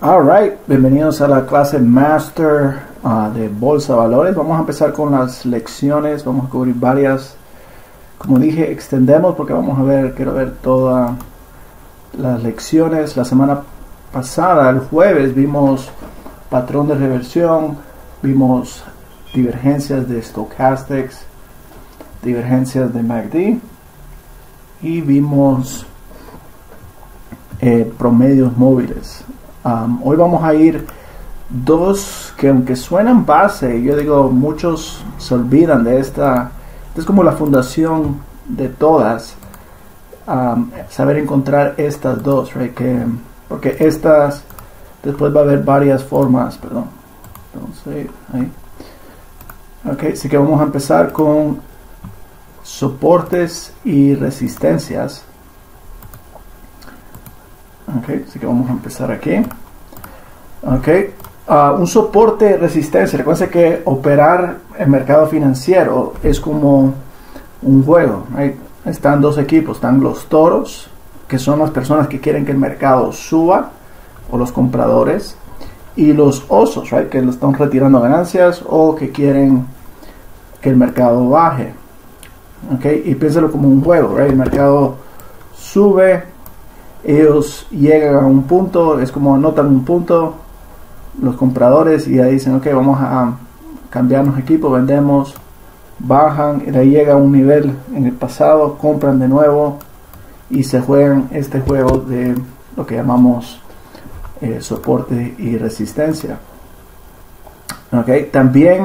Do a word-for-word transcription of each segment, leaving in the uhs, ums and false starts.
Alright, bienvenidos a la clase Master uh, de Bolsa de Valores. Vamos a empezar con las lecciones, vamos a cubrir varias. Como dije, extendemos porque vamos a ver, quiero ver todas las lecciones. La semana pasada, el jueves, vimos patrón de reversión, vimos divergencias de stochastics, divergencias de M A C D y vimos eh, promedios móviles. Um, hoy vamos a ir dos que, aunque suenan base, yo digo muchos se olvidan de esta. Es como la fundación de todas, um, saber encontrar estas dos, right? Que, porque estas después va a haber varias formas, perdón. Entonces, ahí. Ok, así que vamos a empezar con soportes y resistencias. Ok, así que vamos a empezar aquí. Ok, uh, un soporte resistencia. Recuerden que operar en mercado financiero es como un juego. Right? Están dos equipos, están los toros, que son las personas que quieren que el mercado suba, o los compradores, y los osos, right? Que lo están retirando ganancias o que quieren que el mercado baje. Ok, y piénsalo como un juego, right? El mercado sube, ellos llegan a un punto, es como anotan un punto los compradores y ahí dicen, ok, vamos a cambiarnos equipo, vendemos, bajan, y de ahí llega a un nivel en el pasado, compran de nuevo y se juegan este juego de lo que llamamos eh, soporte y resistencia. Ok, también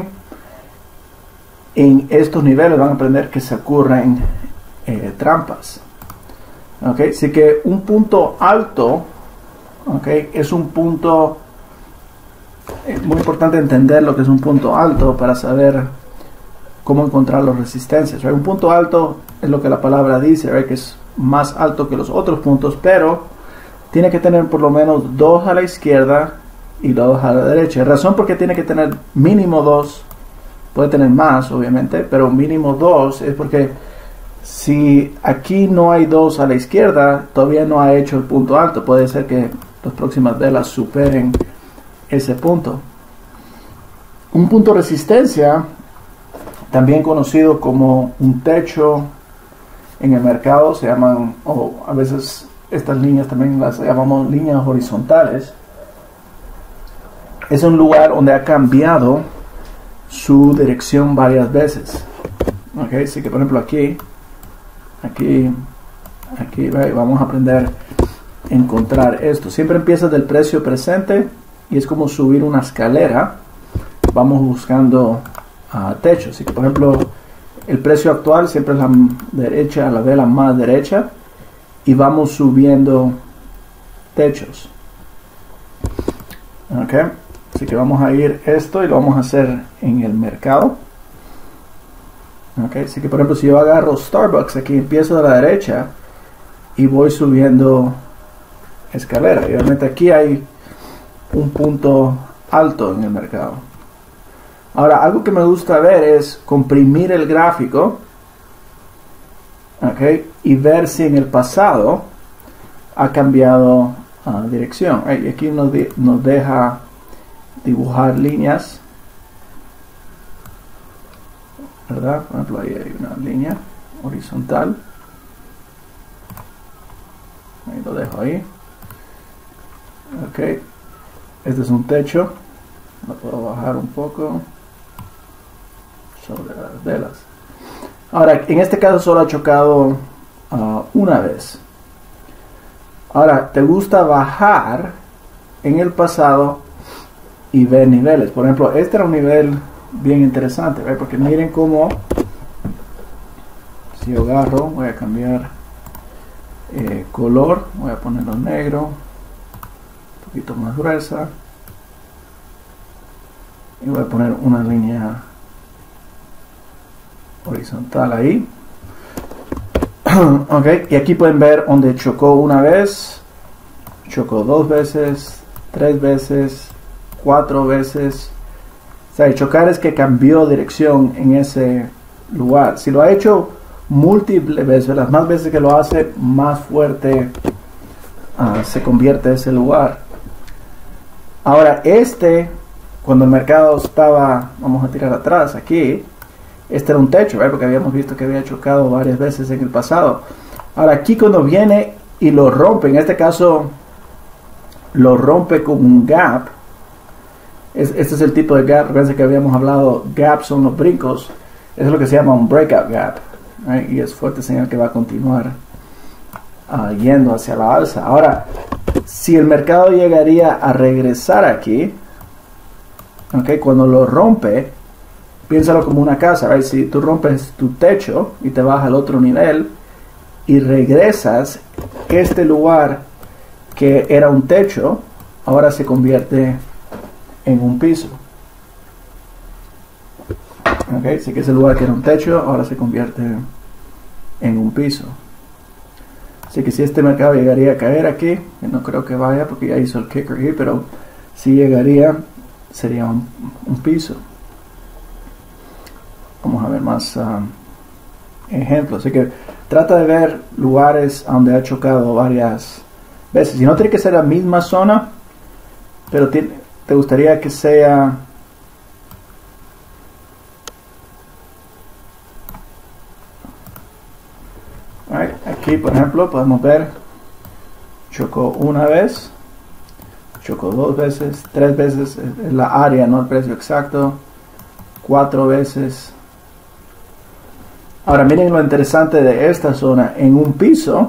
en estos niveles van a aprender que se ocurren eh, trampas. Ok, así que un punto alto, ok, es un punto, es muy importante entender lo que es un punto alto para saber cómo encontrar las resistencias. Right? Un punto alto es lo que la palabra dice, right? Que es más alto que los otros puntos, pero tiene que tener por lo menos dos a la izquierda y dos a la derecha. La razón por qué tiene que tener mínimo dos, puede tener más obviamente, pero mínimo dos es porque si aquí no hay dos a la izquierda, todavía no ha hecho el punto alto. Puede ser que las próximas velas superen ese punto. Un punto de resistencia, también conocido como un techo en el mercado, se llaman, o a veces estas líneas también las llamamos líneas horizontales. Es un lugar donde ha cambiado su dirección varias veces. Ok, así que por ejemplo aquí Aquí, aquí vamos a aprender a encontrar esto. Siempre empieza del precio presente y es como subir una escalera. Vamos buscando uh, techos. Así que, por ejemplo, el precio actual siempre es la derecha, la vela más derecha, y vamos subiendo techos. Ok, así que vamos a ir esto y lo vamos a hacer en el mercado. Okay, así que por ejemplo si yo agarro Starbucks, aquí empiezo de la derecha y voy subiendo escalera, y obviamente aquí hay un punto alto en el mercado. Ahora, algo que me gusta ver es comprimir el gráfico, okay, y ver si en el pasado ha cambiado uh, dirección. Y aquí nos, de, nos deja dibujar líneas, ¿verdad? Por ejemplo, ahí hay una línea horizontal. Ahí lo dejo ahí. Ok. Este es un techo. Lo puedo bajar un poco sobre las velas. Ahora, en este caso solo ha chocado uh, una vez. Ahora, ¿te gusta bajar en el pasado y ver niveles? Por ejemplo, este era un nivel bien interesante, ¿verdad? Porque miren cómo, si yo agarro, voy a cambiar eh, color, voy a ponerlo negro, un poquito más gruesa, y voy a poner una línea horizontal ahí. Ok, y aquí pueden ver donde chocó una vez, chocó dos veces, tres veces, cuatro veces. O sea, chocar es que cambió dirección en ese lugar. Si lo ha hecho múltiples veces, las más veces que lo hace, más fuerte uh, se convierte ese lugar. Ahora este, cuando el mercado estaba, vamos a tirar atrás aquí, este era un techo, ¿verdad? Porque habíamos visto que había chocado varias veces en el pasado. Ahora aquí cuando viene y lo rompe, en este caso lo rompe con un gap. Es, este es el tipo de gap, recuerden que habíamos hablado, gaps son los brincos. Eso es lo que se llama un breakout gap, ¿right? Y es fuerte señal que va a continuar uh, yendo hacia la alza. Ahora, si el mercado llegaría a regresar aquí, okay, cuando lo rompe, piénsalo como una casa, ¿right? Si tú rompes tu techo y te vas al otro nivel y regresas, este lugar que era un techo ahora se convierte en un piso. Okay, así que ese lugar que era un techo ahora se convierte en un piso. Así que si este mercado llegaría a caer aquí, no creo que vaya porque ya hizo el kicker here, pero si llegaría sería un, un piso. Vamos a ver más um, ejemplos. Así que trata de ver lugares donde ha chocado varias veces. Y no tiene que ser la misma zona, pero tiene, te gustaría que sea right, aquí por ejemplo podemos ver chocó una vez, chocó dos veces, tres veces, es la área, no el precio exacto, cuatro veces. Ahora miren lo interesante de esta zona en un piso.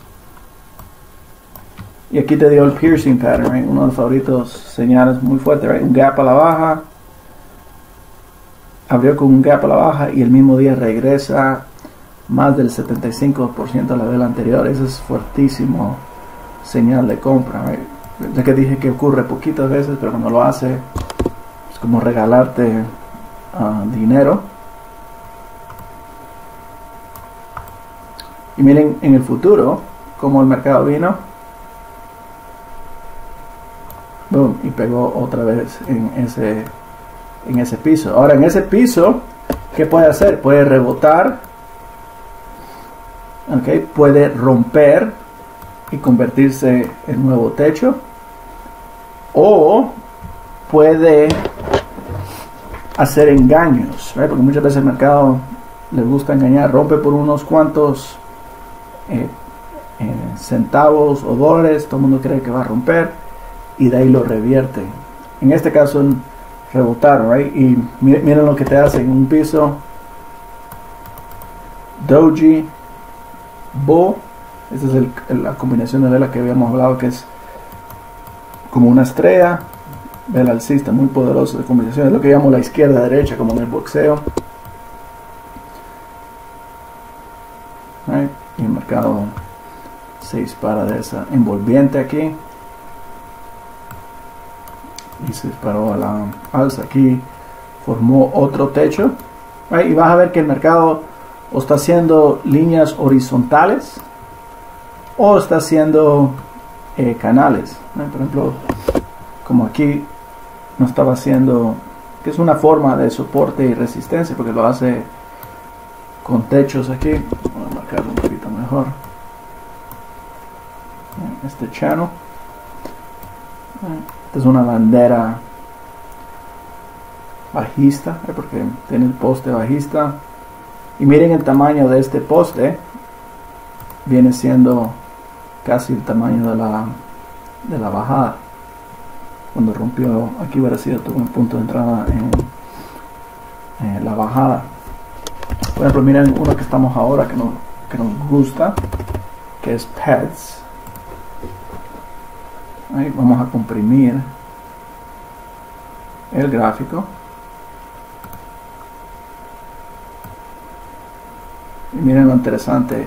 Y aquí te dio el piercing pattern, right? Uno de los favoritos señales muy fuerte, right? Un gap a la baja, abrió con un gap a la baja y el mismo día regresa más del setenta y cinco por ciento de la vela anterior. Eso es fuertísimo señal de compra, right? Ya que dije que ocurre poquitas veces, pero cuando lo hace es como regalarte uh, dinero. Y miren en el futuro cómo el mercado vino. Boom, y pegó otra vez en ese, en ese piso. Ahora en ese piso, ¿qué puede hacer? Puede rebotar, okay, puede romper y convertirse en nuevo techo, o puede hacer engaños, ¿right? Porque muchas veces el mercado le gusta engañar, rompe por unos cuantos eh, eh, centavos o dólares, todo el mundo cree que va a romper y de ahí lo revierte. En este caso rebotaron, right? Y miren, miren lo que te hace en un piso. Doji, Bull. Esta es el, el, la combinación de vela que habíamos hablado, que es como una estrella, vela alcista, muy poderosa de combinación. Es lo que llamo la izquierda derecha, como en el boxeo, right? Y el mercado se dispara de esa envolviente aquí y se disparó a la alza. Aquí formó otro techo, right? Y vas a ver que el mercado o está haciendo líneas horizontales o está haciendo eh, canales, right? Por ejemplo, como aquí no estaba haciendo, que es una forma de soporte y resistencia porque lo hace con techos aquí. Voy a marcarlo un poquito mejor, este channel. Esta es una bandera bajista, ¿eh? Porque tiene el poste bajista. Y miren el tamaño de este poste. Viene siendo casi el tamaño de la, de la bajada. Cuando rompió, aquí hubiera sido todo un punto de entrada en, en la bajada. Por ejemplo, miren uno que estamos ahora que, no, que nos gusta, que es P E D S. Ahí vamos a comprimir el gráfico y miren lo interesante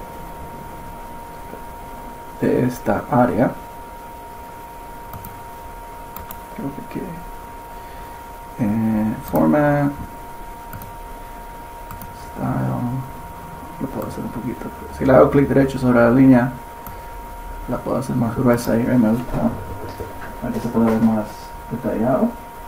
de esta área. Creo que eh, format style lo puedo hacer un poquito, si le hago clic derecho sobre la línea la puedo hacer más gruesa y me gusta para que se pueda ver más detallado.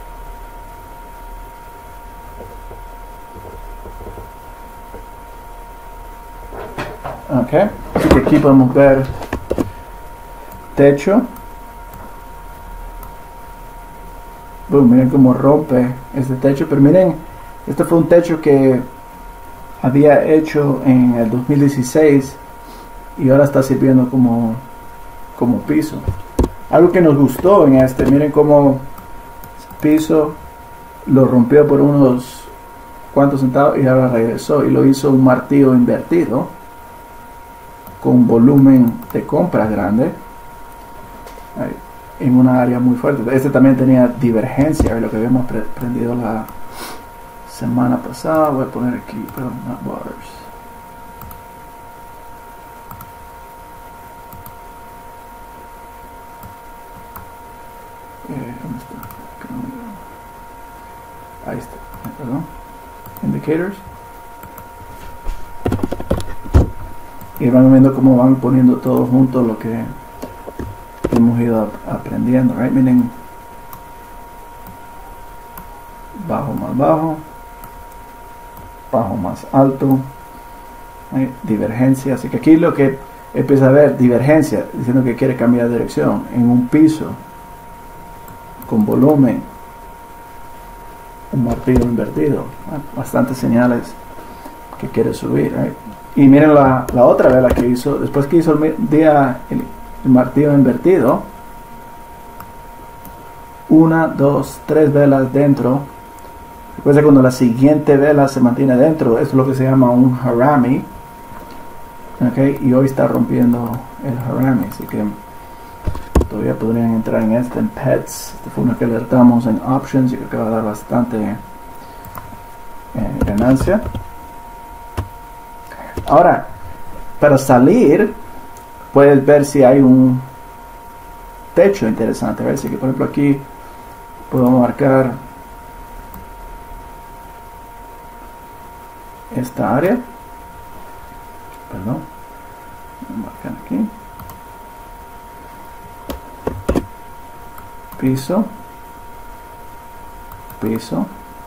Ok, así que aquí podemos ver techo, boom, miren cómo rompe este techo, pero miren, este fue un techo que había hecho en el dos mil dieciséis y ahora está sirviendo como, como piso. Algo que nos gustó en este, miren cómo piso lo rompió por unos cuantos centavos y ahora regresó y lo hizo un martillo invertido con volumen de compra grande en una área muy fuerte. Este también tenía divergencia, lo que habíamos aprendido la semana pasada. Voy a poner aquí, perdón, not bars. Eh, ¿dónde está? Ahí está, perdón. Indicators. Y van viendo cómo van poniendo todo junto lo que hemos ido aprendiendo, right? Miren, bajo más bajo, bajo más alto, right? Divergencia. Así que aquí lo que empieza a ver divergencia, diciendo que quiere cambiar de dirección en un piso con volumen, un martillo invertido, right? Bastantes señales que quiere subir, right? Y miren la, la otra vela que hizo, después que hizo el día el, el martillo invertido, una, dos, tres velas dentro. Después de cuando la siguiente vela se mantiene dentro, eso es lo que se llama un harami, okay? Y hoy está rompiendo el harami, así que todavía podrían entrar en este, en pets. Este fue uno que alertamos en options y creo que va a dar bastante eh, ganancia. Ahora, para salir, puedes ver si hay un techo interesante. A ver si, que por ejemplo, aquí puedo marcar esta área. Perdón. Voy a marcar aquí. Piso. Piso.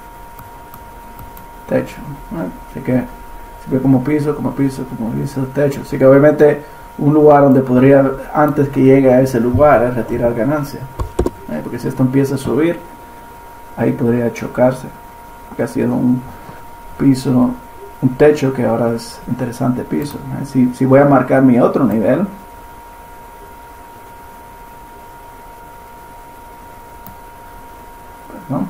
Techo. ¿Right? Así que ve como piso, como piso, como piso, techo. Así que obviamente un lugar donde podría, antes que llegue a ese lugar, es retirar ganancia. ¿Eh? Porque si esto empieza a subir, ahí podría chocarse. Porque ha sido un piso, un techo que ahora es interesante piso. ¿Eh? Si, si voy a marcar mi otro nivel, perdón.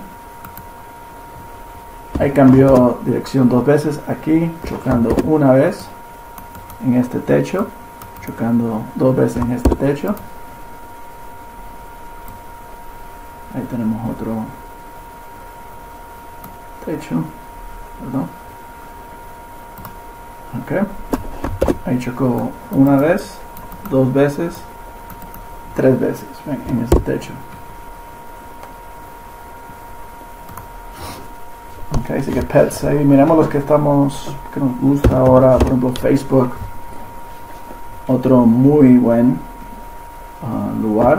Ahí cambió dirección dos veces, aquí chocando una vez en este techo, chocando dos veces en este techo. Ahí tenemos otro techo, perdón. Ok, ahí chocó una vez, dos veces, tres veces en este techo. Okay, así que pets, ahí miramos los que estamos, que nos gusta ahora, por ejemplo Facebook, otro muy buen uh, lugar.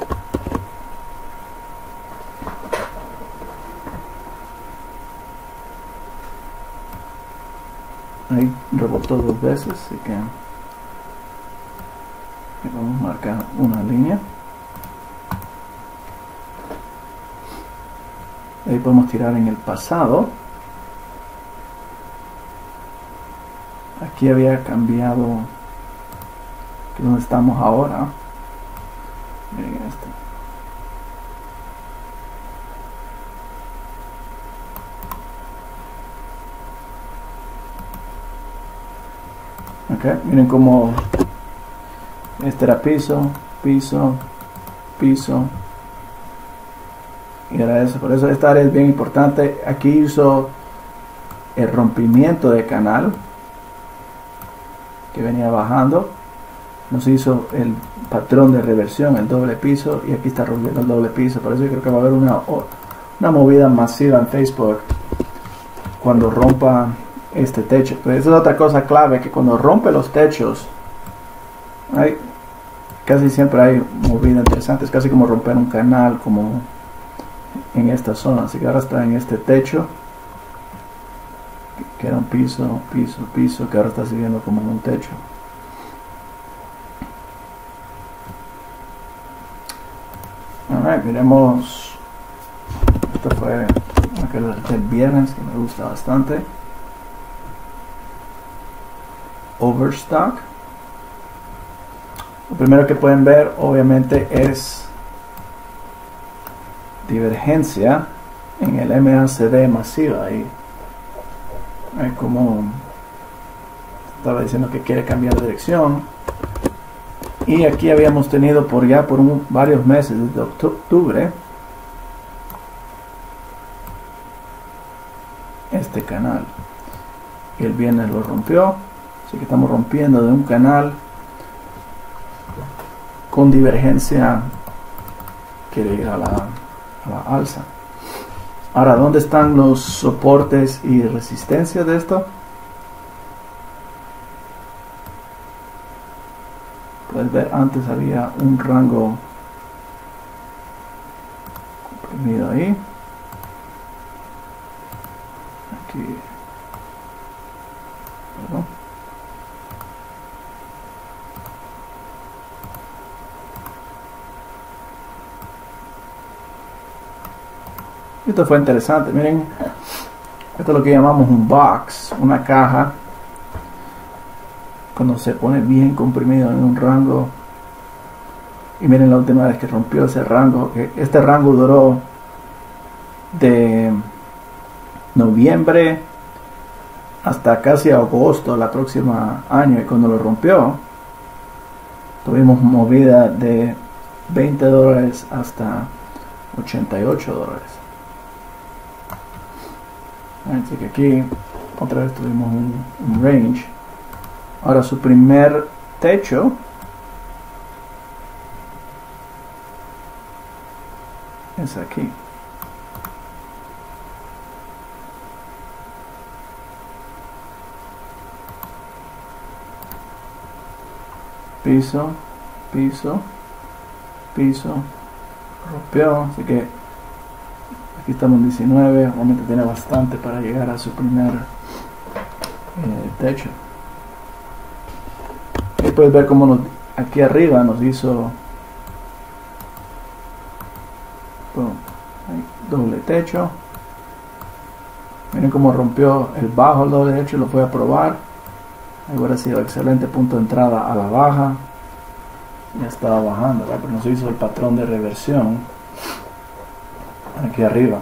Ahí rebotó dos veces, así que vamos a marcar una línea. Ahí podemos tirar en el pasado. Aquí había cambiado, que es donde estamos ahora. Miren este. Ok, miren cómo este era piso, piso, piso. Y era eso, por eso esta área es bien importante. Aquí hizo el rompimiento de canal que venía bajando, nos hizo el patrón de reversión, el doble piso, y aquí está rompiendo el doble piso. Por eso yo creo que va a haber una, una movida masiva en Facebook cuando rompa este techo. Pero esa es otra cosa clave, que cuando rompe los techos hay, casi siempre hay movida interesante. Es casi como romper un canal, como en esta zona. Así que ahora está en este techo que era un piso, piso, piso, que ahora está siguiendo como en un techo. Alright, miremos fue aquel del viernes que me gusta bastante. Overstock. Lo primero que pueden ver obviamente es divergencia en el M A C D masiva. Ahí es como estaba diciendo que quiere cambiar de dirección. Y aquí habíamos tenido por ya por un, varios meses, desde octubre, este canal. Y el viernes lo rompió. Así que estamos rompiendo de un canal con divergencia, quiere ir a la, a la alza. Ahora, ¿dónde están los soportes y resistencias de esto? Puedes ver, antes había un rango comprimido ahí. Aquí. Perdón. Esto fue interesante, miren, esto es lo que llamamos un box, una caja, cuando se pone bien comprimido en un rango. Y miren la última vez que rompió ese rango, este rango duró de noviembre hasta casi agosto la próxima año, y cuando lo rompió tuvimos movida de veinte dólares hasta ochenta y ocho dólares. Así que aquí otra vez tuvimos un, un range. Ahora su primer techo es aquí. Piso, piso, piso, rompió, así que aquí estamos en diecinueve, realmente tiene bastante para llegar a su primer eh, techo. Y puedes ver cómo nos, aquí arriba nos hizo boom, doble techo. Miren cómo rompió el bajo, el doble techo, lo fue a probar. Ahí hubiera sido excelente punto de entrada a la baja. Ya estaba bajando, ¿verdad? Pero nos hizo el patrón de reversión aquí arriba.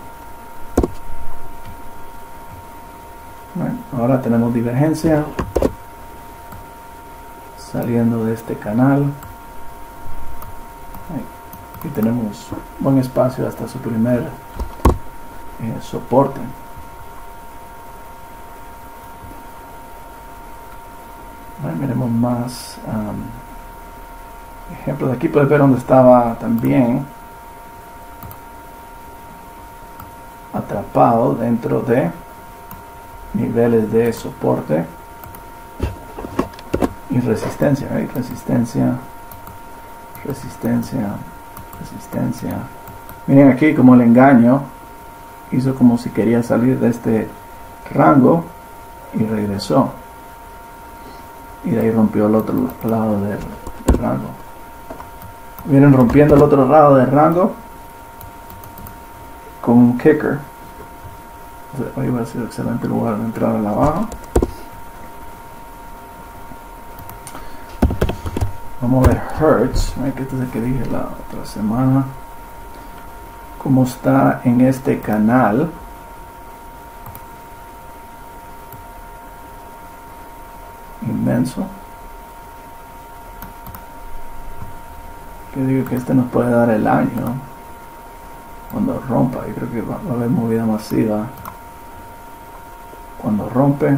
Bueno, ahora tenemos divergencia saliendo de este canal. Aquí tenemos buen espacio hasta su primer eh, soporte. Bueno, miremos más um, ejemplos. De aquí puedes ver dónde estaba también atrapado dentro de niveles de soporte y resistencia, ¿right? resistencia resistencia resistencia. Miren aquí como el engaño hizo como si quería salir de este rango y regresó, y de ahí rompió el otro lado del, del rango. Miren, rompiendo el otro lado del rango con un kicker. Ahí va a ser un excelente lugar de entrar a la baja. Vamos a ver Hertz, ¿eh? que este es el que dije la otra semana, cómo está en este canal. Inmenso, que digo que este nos puede dar el año cuando rompa. Yo creo que va, va a haber movida masiva cuando rompe.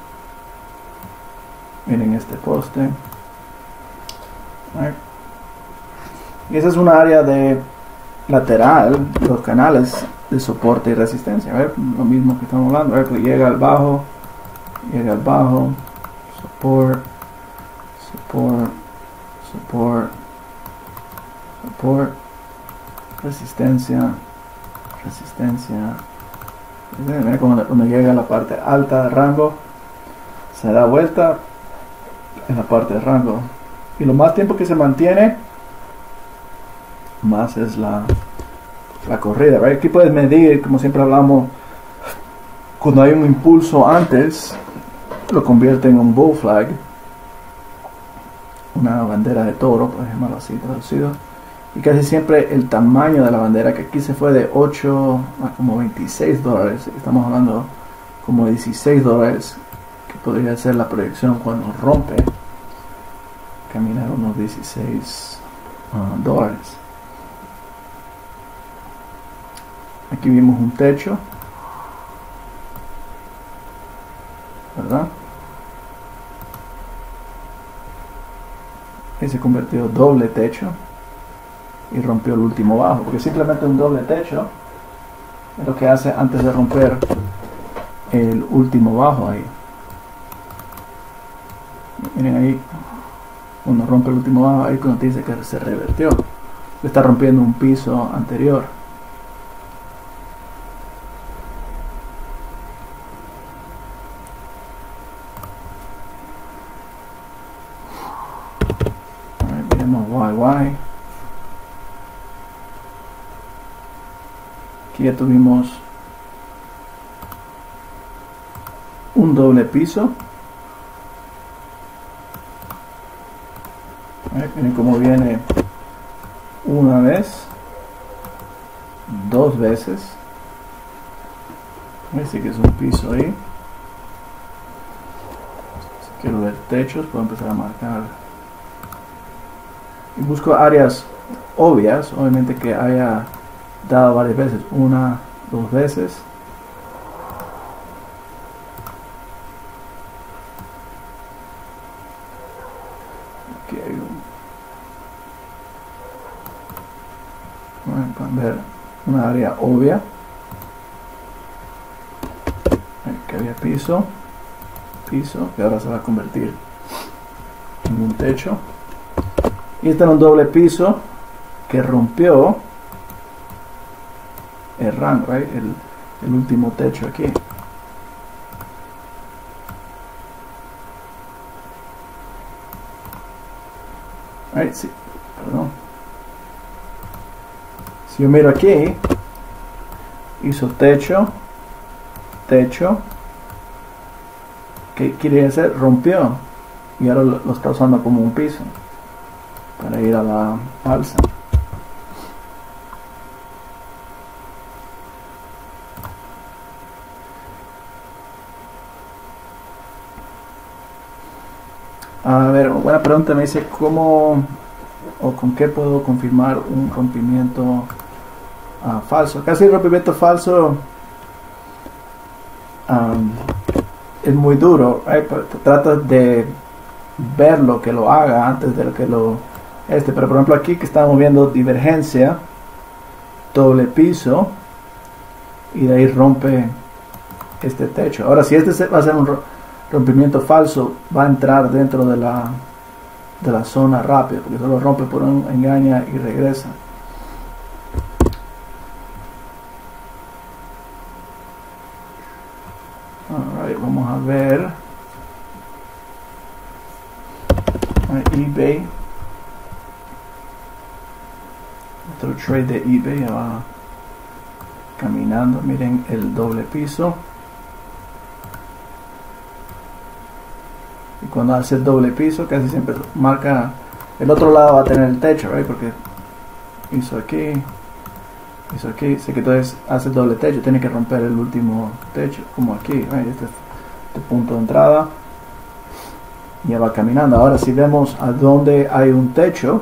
Miren este poste, right. Y esa es una área de lateral, los canales de soporte y resistencia. A ver, lo mismo que estamos hablando. A ver, que llega al bajo, llega al bajo, support, support, support, support, resistencia, resistencia. Mira cuando, cuando llega a la parte alta del rango, se da vuelta en la parte del rango, y lo más tiempo que se mantiene, más es la la corrida, ¿right? Aquí puedes medir, como siempre hablamos, cuando hay un impulso antes, lo convierte en un bull flag, una bandera de toro, por llamarlo así traducido, y casi siempre el tamaño de la bandera, que aquí se fue de ocho a como veintiséis dólares, estamos hablando como dieciséis dólares, que podría ser la proyección cuando rompe, caminar unos dieciséis uh, dólares. Aquí vimos un techo, ¿verdad? Y se convirtió en doble techo y rompió el último bajo, porque simplemente un doble techo es lo que hace antes de romper el último bajo ahí. Miren ahí, cuando rompe el último bajo, ahí cuando dice que se revertió, le está rompiendo un piso anterior. Y Y. Aquí ya tuvimos un doble piso. Miren cómo viene una vez, dos veces. Así que es un piso ahí. Si quiero ver techos, puedo empezar a marcar. Y busco áreas obvias, obviamente que haya dado varias veces, una, dos veces. Aquí hay un, bueno, pueden ver una área obvia, aquí había piso, piso, que ahora se va a convertir en un techo. Y este era un doble piso que rompió el rango, right? el, el último techo aquí. Right, sí, perdón. Si yo miro aquí, hizo techo, techo. ¿Qué quiere decir? Rompió. Y ahora lo, lo está usando como un piso para ir a la alza. A ver, buena pregunta, me dice cómo o con qué puedo confirmar un rompimiento uh, falso. Casi el rompimiento falso um, es muy duro, right? Trata de verlo, que lo haga antes de que lo este, pero por ejemplo aquí que estamos viendo divergencia, doble piso, y de ahí rompe este techo. Ahora si este va a ser un rompimiento falso, va a entrar dentro de la de la zona rápida, porque solo rompe por un engaña y regresa. Alright, vamos a ver a eBay, otro trade de eBay, ya va caminando. Miren el doble piso, y cuando hace el doble piso casi siempre marca el otro lado, va a tener el techo, right? Porque hizo aquí, hizo aquí, sé que entonces hace el doble techo, tiene que romper el último techo, como aquí, right? este, este punto de entrada, y ya va caminando. Ahora si vemos a dónde hay un techo,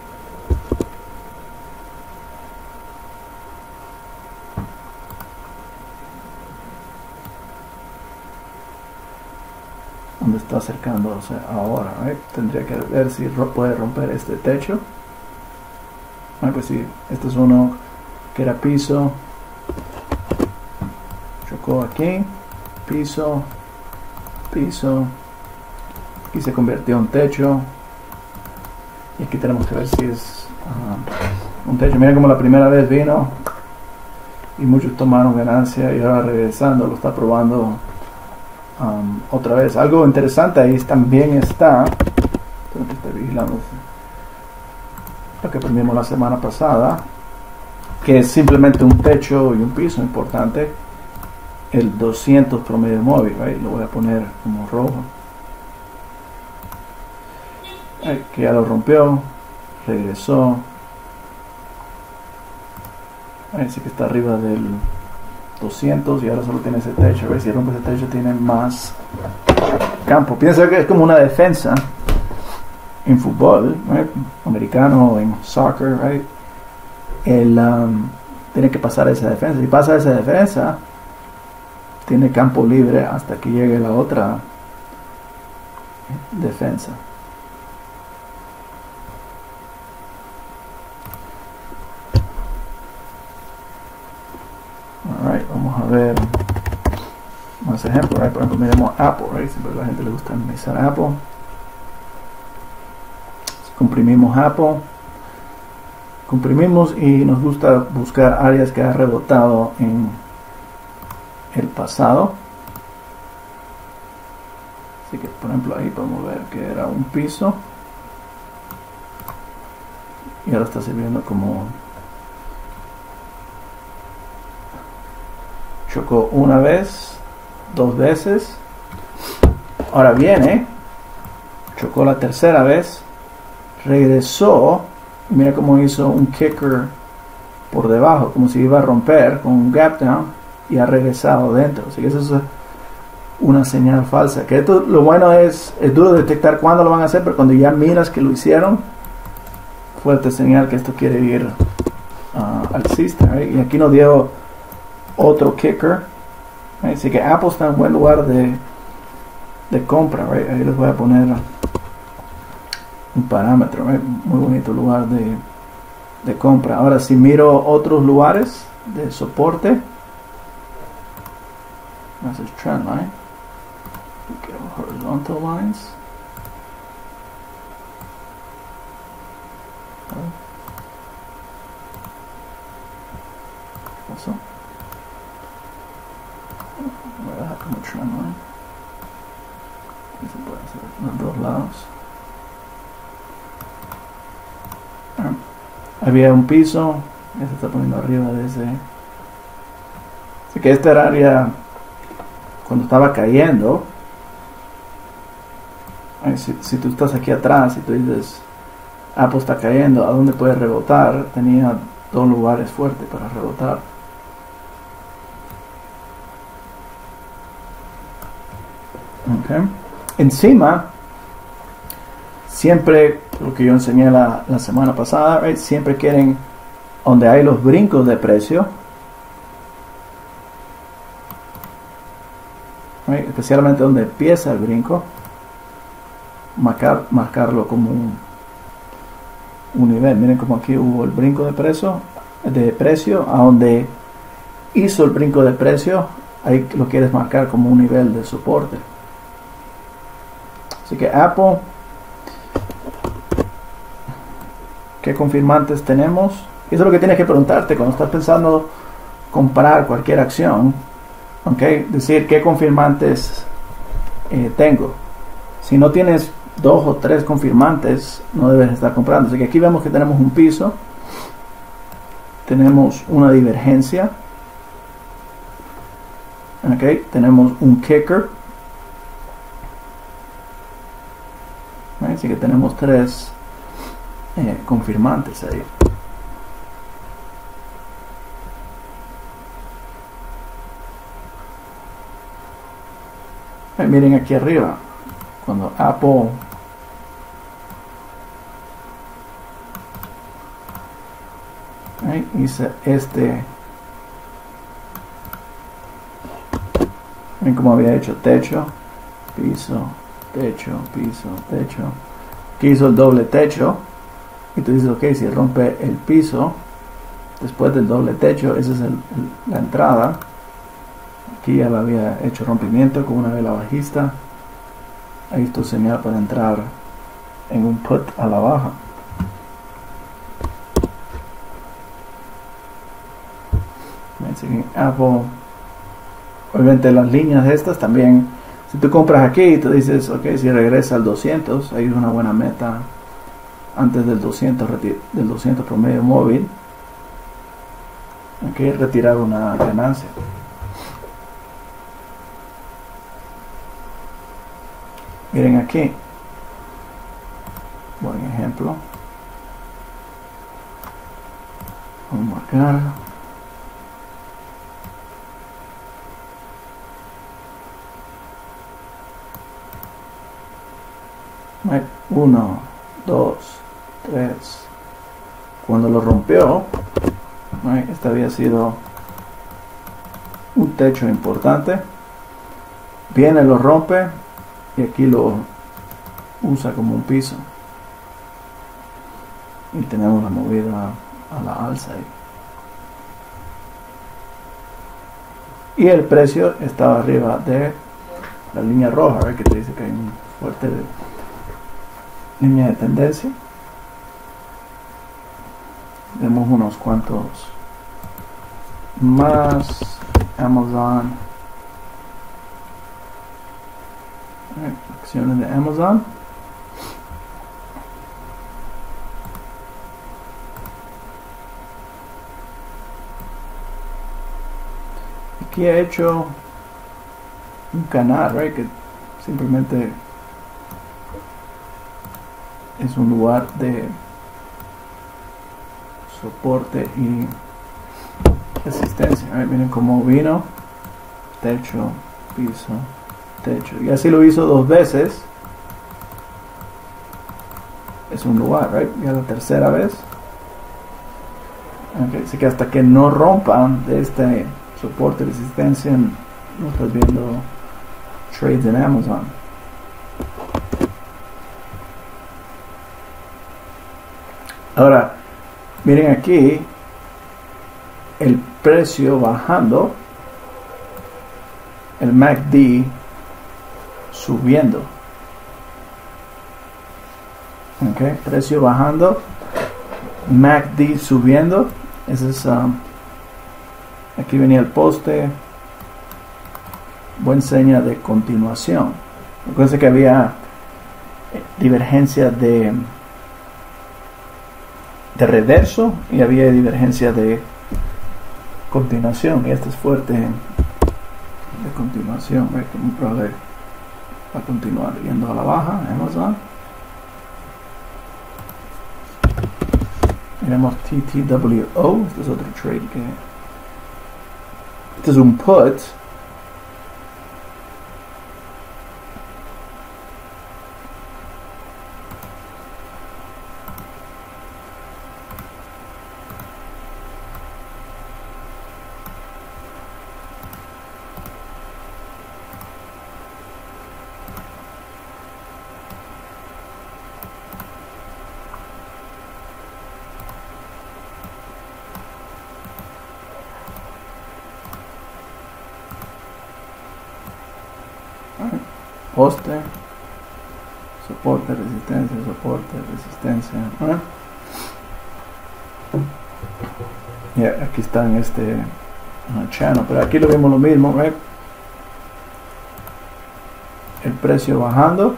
donde está acercándose ahora, right? Tendría que ver si puede romper este techo. Ah, pues sí, este es uno que era piso, chocó aquí, piso, piso, y se convirtió en techo, y aquí tenemos que ver si es uh, un techo. Miren como la primera vez vino y muchos tomaron ganancia, y ahora regresando lo está probando um, otra vez. Algo interesante ahí también está, tengo que estar vigilando lo que aprendimos la semana pasada, que es simplemente un techo y un piso importante, el doscientos promedio móvil, right? Lo voy a poner como rojo. Right, que ya lo rompió, regresó. Así que está arriba del doscientos y ahora solo tiene ese techo. A ver si rompe ese techo, tiene más campo. Piensa que es como una defensa en fútbol, right? Americano, en soccer, right? El, um, tiene que pasar esa defensa. Si pasa esa defensa, tiene campo libre hasta que llegue la otra defensa. Alright, vamos a ver más ejemplos, right? Por ejemplo, miremos Apple, right? Siempre a la gente le gusta analizar Apple. Si comprimimos Apple, comprimimos y nos gusta buscar áreas que ha rebotado en el pasado. Así que, por ejemplo, ahí podemos ver que era un piso y ahora está sirviendo como chocó una vez, dos veces, ahora viene, chocó la tercera vez, regresó, y mira cómo hizo un kicker por debajo, como si iba a romper con un gap down, y ha regresado dentro. Así que eso es una señal falsa. Que esto, lo bueno es, es duro detectar cuándo lo van a hacer, pero cuando ya miras que lo hicieron, fuerte señal que esto quiere ir uh, alcista, right? Y aquí nos dio otro kicker, right? Así que Apple está en buen lugar de, de compra, right? Ahí les voy a poner un parámetro, right? Muy bonito lugar de, de compra. Ahora si miro otros lugares de soporte, this is trend line, okay, horizontal lines, eso voy a dejar como trend line, y se puede hacer los dos lados. Ah, había un piso, ya se está poniendo arriba de ese, así que esta era área cuando estaba cayendo. Ay, si, si tú estás aquí atrás y tú dices Apple está cayendo, ¿a dónde puede rebotar? Tenía dos lugares fuertes para rebotar. Okay. Encima, siempre, lo que yo enseñé la, la semana pasada, right? Siempre quieren, donde hay los brincos de precio, right? Especialmente donde empieza el brinco, marcar, marcarlo como un, un nivel. Miren como aquí hubo el brinco de precio, de precio, a donde hizo el brinco de precio, ahí lo quieres marcar como un nivel de soporte. Así que Apple, ¿qué confirmantes tenemos? Eso es lo que tienes que preguntarte cuando estás pensando comprar cualquier acción. Okay, decir qué confirmantes eh, tengo. Si no tienes dos o tres confirmantes, no debes estar comprando. Así que aquí vemos que tenemos un piso, tenemos una divergencia, okay, tenemos un kicker, okay, así que tenemos tres eh, confirmantes ahí. Okay, miren aquí arriba, cuando Apple okay, hice este, miren cómo había hecho techo, piso, techo, piso, techo. Aquí hizo el doble techo y tú dices, ok, si rompe el piso después del doble techo, esa es el, el, la entrada. Aquí ya lo había hecho rompimiento con una vela bajista. Ahí es tu señal para entrar en un put a la baja. Apple, obviamente las líneas estas también, si tú compras aquí y tú dices, ok, si regresa al doscientos, ahí es una buena meta antes del doscientos, del doscientos promedio móvil. okay, retirar una ganancia. Miren aquí, buen ejemplo. Vamos a marcar. Uno, dos, tres. Cuando lo rompió, este había sido un techo importante. Viene, lo rompe y aquí lo usa como un piso. Y tenemos la movida a la alza ahí. Y el precio estaba arriba de la línea roja, ¿verdad? Que te dice que hay un fuerte línea de tendencia. Vemos unos cuantos más. Amazon, acciones de Amazon. Aquí he hecho un canal, right, que simplemente es un lugar de soporte y resistencia. Right, miren cómo vino, techo, piso, techo, y así lo hizo dos veces. Es un lugar, right? Ya la tercera vez. Okay, así que hasta que no rompan de este soporte y resistencia, no estás viendo trades en Amazon. Ahora, miren aquí el precio bajando, el M A C D subiendo. Okay, precio bajando, M A C D subiendo. Ese es um, aquí venía el poste, buen señal de continuación. Recuerden que había divergencia de de reverso y había divergencia de continuación, y este es fuerte de continuación. Ve que muy probable va a continuar yendo a la baja. Amazon. Miremos T T W O. Este es otro trade que este es un put. Poste, soporte, resistencia, soporte, resistencia. ¿Eh? Y yeah, aquí está en este uh, channel, pero aquí lo vimos lo mismo, right? El precio bajando,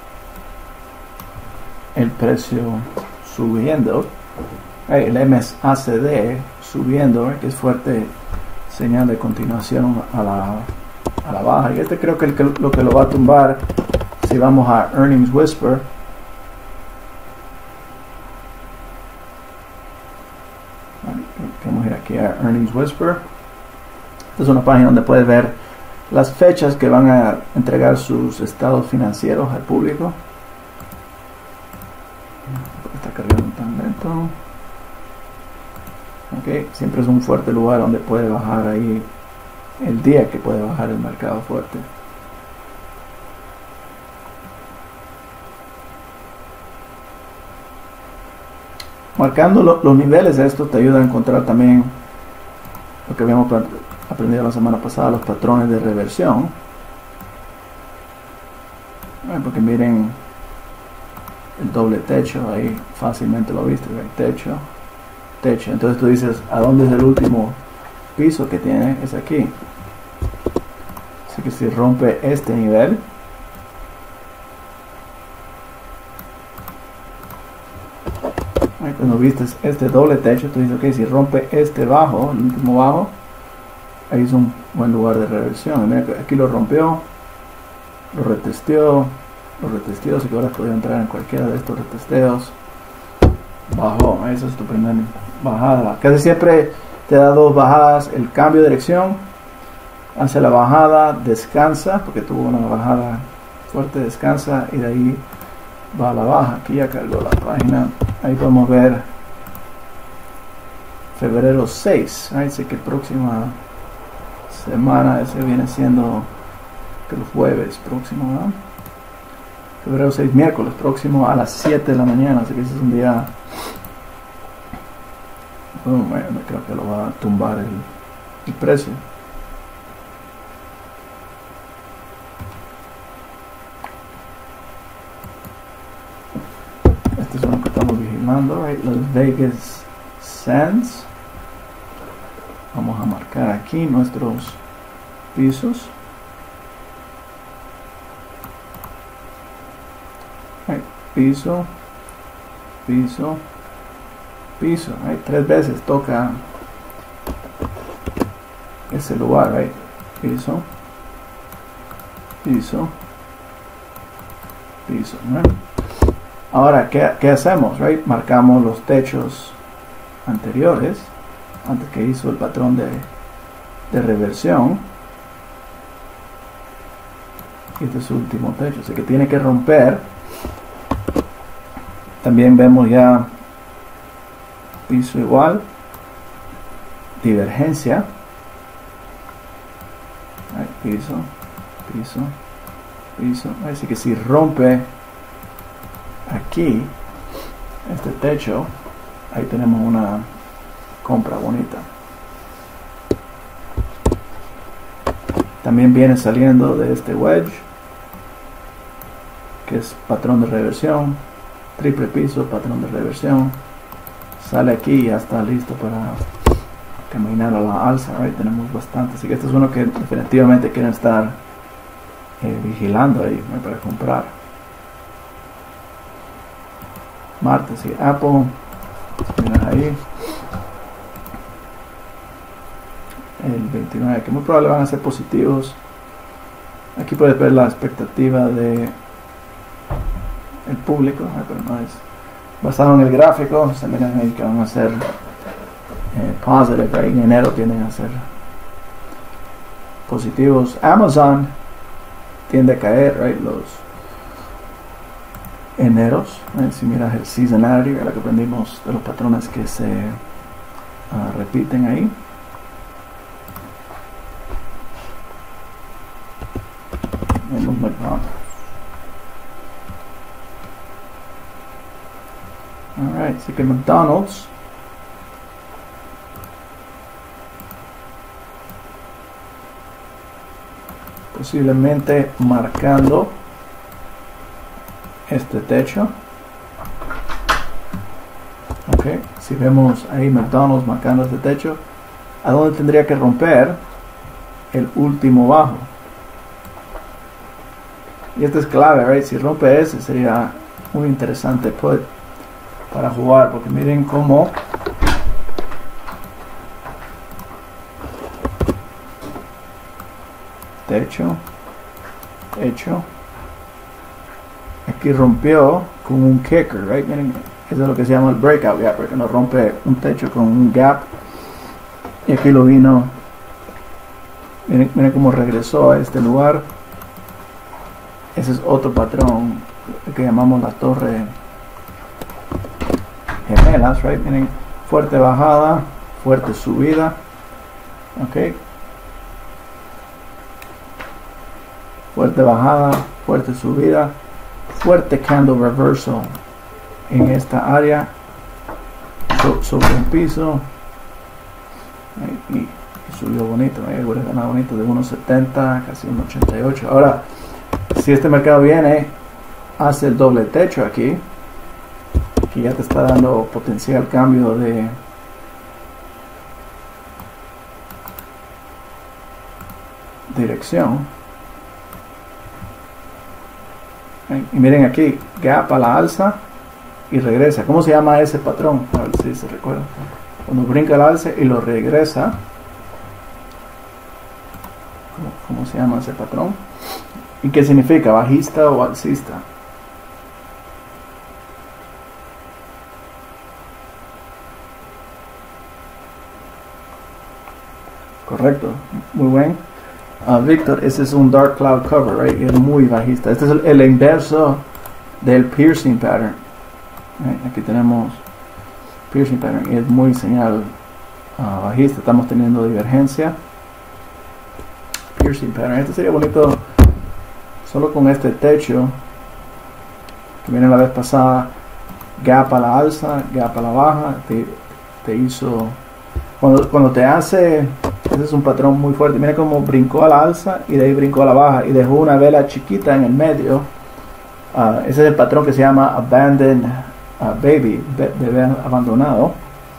el precio subiendo, right? El M A C D subiendo, right? Que es fuerte señal de continuación a la a la baja, y este creo que, el que lo que lo va a tumbar si vamos a Earnings Whisper. Vamos a ir aquí a Earnings Whisper. Esta es una página donde puedes ver las fechas que van a entregar sus estados financieros al público. Está cargando tan lento. Okay. Siempre es un fuerte lugar donde puede bajar ahí el día que puede bajar el mercado fuerte. Marcando lo, los niveles de esto te ayuda a encontrar también lo que habíamos aprendido la semana pasada, los patrones de reversión. Porque miren el doble techo, ahí fácilmente lo viste, ¿verdad? Techo, techo. Entonces tú dices, ¿a dónde es el último piso que tiene? Es aquí. Así que si rompe este nivel, cuando viste este doble techo, tú dices, ok, si rompe este bajo, el último bajo, ahí es un buen lugar de reversión. Mira, aquí lo rompió, lo retesteó, lo retesteó, así que ahora podría entrar en cualquiera de estos retesteos. Bajó, esa es tu primera bajada. Casi siempre te da dos bajadas, el cambio de dirección, hace la bajada, descansa, porque tuvo una bajada fuerte, descansa, y de ahí va a la baja. Aquí ya cargó la página, ahí podemos ver febrero seis, ¿right? Así que próxima semana, ese viene siendo el jueves próximo, ¿no? Febrero seis, miércoles próximo a las siete de la mañana, así que ese es un día, bueno, creo que lo va a tumbar el, el precio. Este es uno que estamos vigilando, right? Los Vegas Sands. Vamos a marcar aquí nuestros pisos. Right. Piso, piso, piso. Right. Tres veces toca ese lugar. Right. Piso, piso, piso. Right. Ahora, ¿qué, qué hacemos? Right? Marcamos los techos anteriores, antes que hizo el patrón de, de reversión. Y este es su último techo, así que tiene que romper. También vemos ya piso igual, divergencia. Right, piso, piso, piso. Así que si rompe aquí este techo, ahí tenemos una compra bonita. También viene saliendo de este wedge, que es patrón de reversión, triple piso, patrón de reversión, sale aquí y ya está listo para caminar a la alza. Right? Tenemos bastante, así que este es uno que definitivamente quieren estar eh, vigilando ahí, ¿no? Para comprar. Martes y Apple, miren ahí, el veintinueve, que muy probable van a ser positivos. Aquí puedes ver la expectativa de el público, pero no es basado en el gráfico. Se miran ahí que van a ser eh, positive, right? En enero tienden a ser positivos. Amazon tiende a caer, right? Los eneros, ¿eh? Si miras el seasonality, lo que aprendimos de los patrones que se uh, repiten ahí. Vemos McDonald's. Alright, así que McDonald's posiblemente marcando este techo. Ok, si vemos ahí McDonald's marcando este techo, ¿a dónde tendría que romper? El último bajo. Y esto es clave, right? Si rompe ese sería muy interesante put para jugar, porque miren cómo techo, techo, aquí rompió con un kicker, right? Miren, eso es lo que se llama el breakout gap, porque nos rompe un techo con un gap, y aquí lo vino. Miren, miren cómo regresó a este lugar. Ese es otro patrón que llamamos la torre gemelas, right? Miren, fuerte bajada, fuerte subida, ok, fuerte bajada, fuerte subida, fuerte candle reversal en esta área, so, sobre un piso, y, y subió bonito, ¿eh? Hubiera ganado bonito de uno setenta, casi uno ochenta y ocho. Ahora, si este mercado viene, hace el doble techo aquí, que ya te está dando potencial cambio de dirección. Y miren aquí, gap a la alza, y regresa. ¿Cómo se llama ese patrón? A ver si se recuerda. Cuando brinca el alce y lo regresa. ¿Cómo, cómo se llama ese patrón? ¿Y qué significa? ¿Bajista o alcista? Correcto, muy bien. Uh, Víctor, ese es un dark cloud cover, right? Es muy bajista. Este es el, el inverso del piercing pattern. Right? Aquí tenemos piercing pattern y es muy señal uh, bajista. Estamos teniendo divergencia. Piercing pattern. Este sería bonito solo con este techo que viene la vez pasada. Gap a la alza, gap a la baja. Te, te hizo cuando, cuando te hace. Ese es un patrón muy fuerte. Mira cómo brincó a la alza y de ahí brincó a la baja y dejó una vela chiquita en el medio. Uh, ese es el patrón que se llama Abandoned uh, Baby, be bebé abandonado.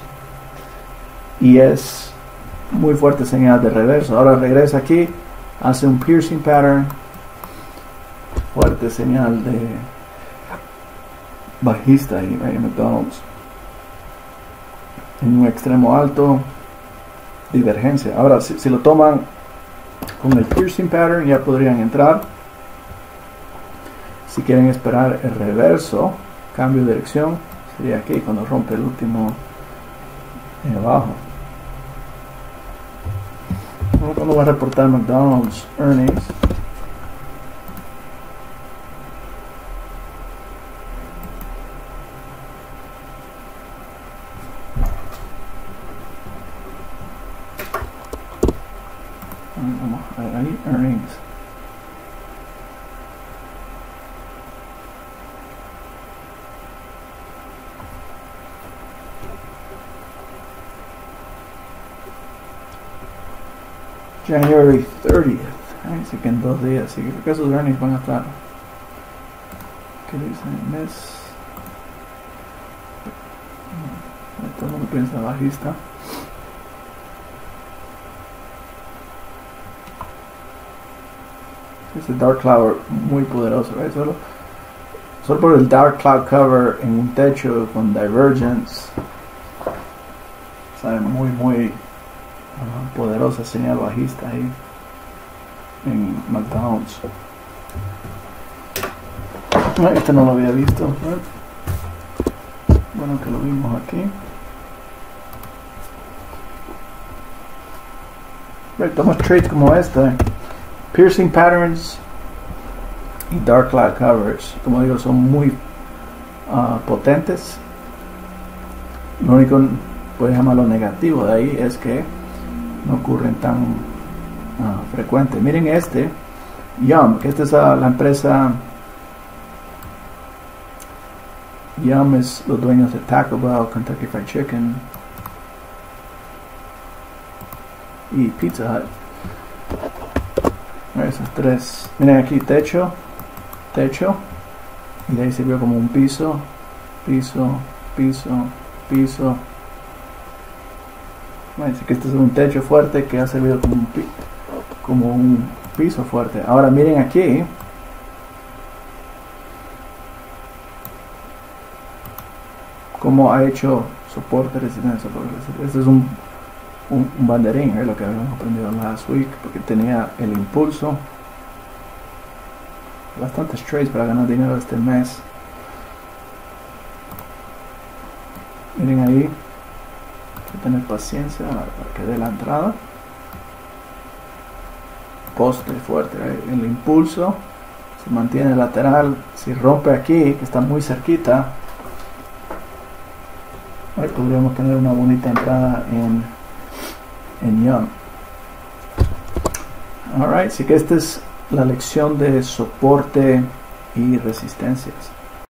Y es muy fuerte señal de reverso. Ahora regresa aquí, hace un piercing pattern. Fuerte señal de bajista ahí, right? McDonald's. En un extremo alto. Divergencia. Ahora si, si lo toman con el piercing pattern ya podrían entrar. Si quieren esperar el reverso, cambio de dirección, sería aquí cuando rompe el último de abajo. Cuando va a reportar McDonald's earnings, vamos a ver ahí, earnings. January thirtieth, así que en dos días, así que creo que esos earnings van a estar, ¿qué dicen? Mes, todo el mundo piensa bajista. Este dark cloud muy poderoso, ¿right? Solo, solo por el dark cloud cover en un techo con divergence, sabe, muy muy uh, poderosa señal bajista ahí en McDonald's. No, este no lo había visto, ¿right? Bueno que lo vimos aquí. Right, tomamos trades como este. Piercing patterns y dark cloud covers, como digo, son muy uh, potentes. Lo único, puedes llamarlo negativo de ahí, es que no ocurren tan uh, frecuentes. Miren este Yum, que esta es uh, la empresa Yum, es los dueños de Taco Bell, Kentucky Fried Chicken y Pizza Hut. Esos tres, miren aquí, techo, techo, y de ahí sirvió como un piso, piso, piso, piso. Así que este es un techo fuerte que ha servido como un, pi como un piso fuerte. Ahora miren aquí, cómo ha hecho soporte, resistencia, soporte, resistencia. Este es un Un, un banderín, es lo que habíamos aprendido last week, porque tenía el impulso. Bastantes trades para ganar dinero este mes. Miren ahí, hay que tener paciencia para que dé la entrada. Poste fuerte, ¿eh? El impulso se mantiene lateral. Si rompe aquí, que está muy cerquita, ahí podríamos tener una bonita entrada en en Yum. Alright, así que esta es la lección de soporte y resistencias.